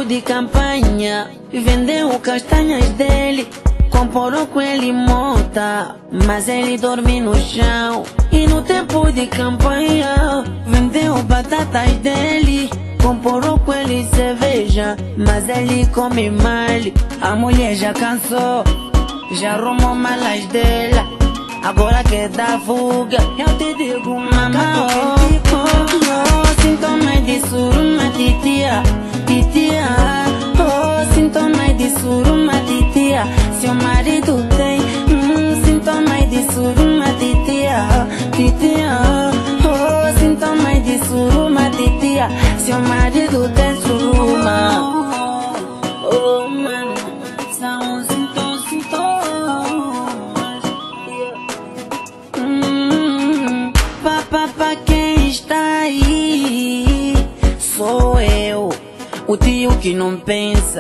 de campanha, vendeu castanhas dele, comprou com ele monta, mas ele dorme no chão. E no tempo de campanha, vendeu batatas dele, comprou com ele cerveja, mas ele come mal. A mulher já cansou, já arrumou malas dela, agora quer dar fuga. Eu te digo, mamãe, sintomas de suruma, titia, titia. Oh, sintomas de suruma, titia. Seu marido tem sintomas de suruma, titia, titia. Oh, sintomas de suruma, titia. Seu marido tem suruma. Oh, mano, são sintomas. Papá, quem está aí? Sou eu, o tio que não pensa.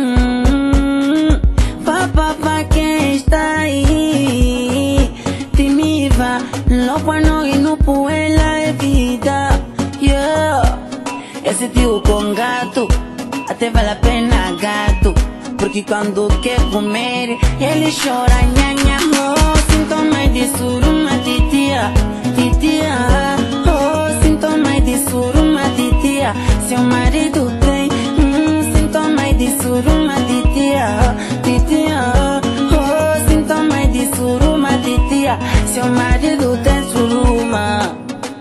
Papá, quem está aí? Timiva, logo no e no puela é vida. Yeah. Esse tio com gato, até vale a pena gato, porque quando quer comer, ele chora, nhanha. Oh, sintomas de suruma, titia, titia. Oh, sintomas de suruma, titia. Seu marido tem sintomas de suruma, titia, titia. Oh, sintomas de suruma, titia. Seu marido tem suruma.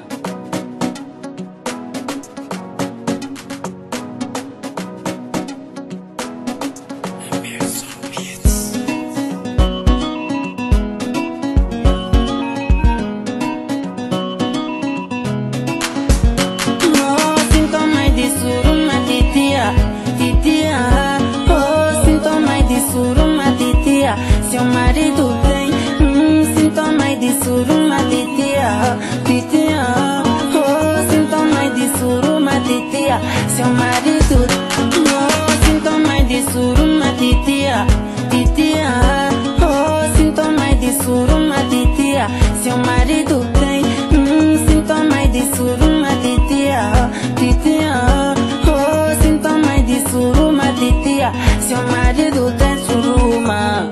Titia, oh, sintomas de suruma, titia. Seu marido tem sintomas de suruma, titia, titia. Oh, sintomas de suruma, titia. Seu marido, oh, sintomas de suruma, titia, titia. Oh, sintomas de suruma, titia. Seu marido tem sintomas de suruma, titia, titia. Suruma, titia, seu marido tem suruma.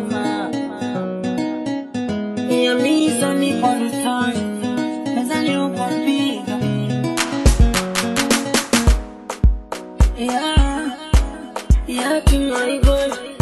E a mim são de condições, mas ali eu consigo. Yeah, que my boy.